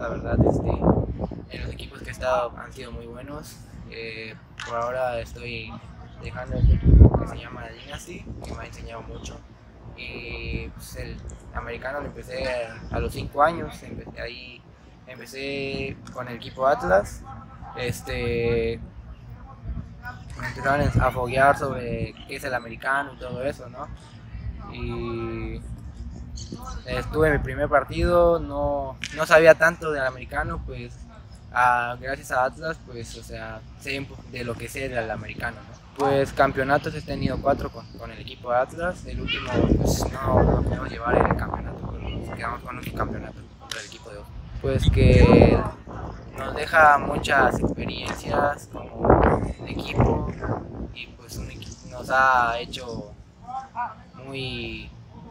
la verdad. En los equipos que he estado han sido muy buenos. Por ahora estoy dejando el equipo que se llama Dynasty, que me ha enseñado mucho. Y pues, el americano lo empecé a los 5 años, empecé con el equipo Atlas. Me empezaron a foguear sobre qué es el americano y todo eso, ¿no? Y estuve en mi primer partido, no sabía tanto del americano, pues gracias a Atlas, pues, o sea, sé de lo que sé del americano, ¿no? Pues campeonatos he tenido 4 con el equipo de Atlas. El último, pues no pudimos llevar el campeonato, pero nos quedamos con un campeonato contra el equipo de Ojo. Pues que nos deja muchas experiencias como equipo y pues nos ha hecho muy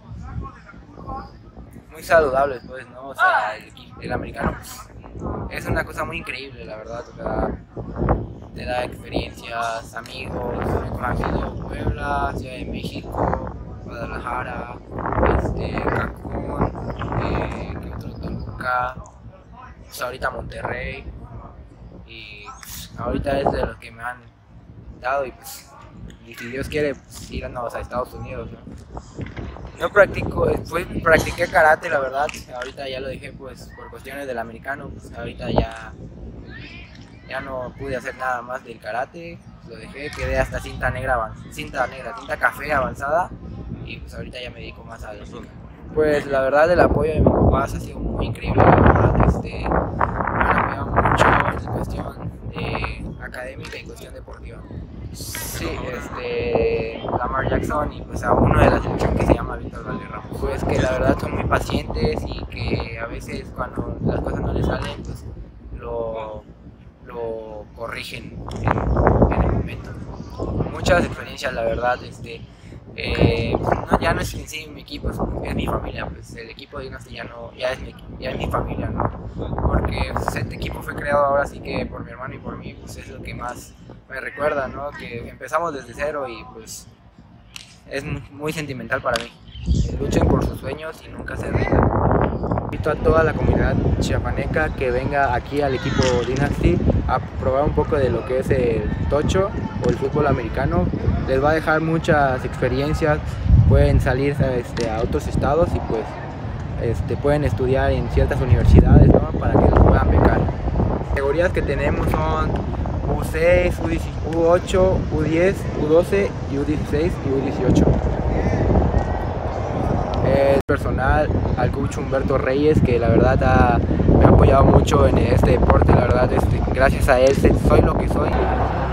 saludables, pues, ¿no? O sea, el americano pues, es una cosa muy increíble, la verdad. O sea, te da experiencias, amigos, México, Puebla, Ciudad de México, Guadalajara, Cancún, Toluca, pues ahorita Monterrey, y pues, ahorita es de los que me han dado, y pues y si Dios quiere, pues, irnos a Estados Unidos, ¿no? No practiqué karate, la verdad. Ahorita ya lo dejé, pues, por cuestiones del americano. Pues ahorita ya no pude hacer nada más del karate. Lo dejé, quedé hasta cinta café avanzada, y pues ahorita ya me dedico más a la música. Pues la verdad, el apoyo de mis papás ha sido muy increíble, la verdad. Me han apoyado mucho en cuestión académica y cuestión deportiva. Sí, Lamar Jackson, y pues a uno de la selección que se llama Víctor Valderrama. Pues que la verdad son muy pacientes, y que a veces cuando las cosas no les salen, pues lo corrigen en el momento. Muchas experiencias, la verdad. Ya no es en sí mi equipo, es mi familia. Pues el equipo de Dynasty ya es mi familia, ¿no? Porque pues, este equipo fue creado ahora sí que por mi hermano y por mí, pues es lo que más me recuerda, ¿no? Que empezamos desde cero, y pues es muy sentimental para mí. Luchen por sus sueños y nunca se rindan. Invito a toda la comunidad chiapaneca que venga aquí al equipo Dynasty a probar un poco de lo que es el tocho o el fútbol americano. Les va a dejar muchas experiencias, pueden salir a otros estados, y pues pueden estudiar en ciertas universidades, ¿no? Para que los puedan becar. Las categorías que tenemos son U6, U8, U10, U12, y U16 y U18. Personal al coach Humberto Reyes, que la verdad me ha apoyado mucho en este deporte. La verdad, gracias a él soy lo que soy.